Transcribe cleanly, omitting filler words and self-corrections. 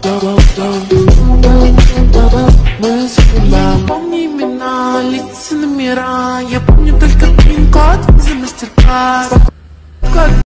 Мы всегда помни имена, лица, номера. Я помню только пин-код за мастер-класс.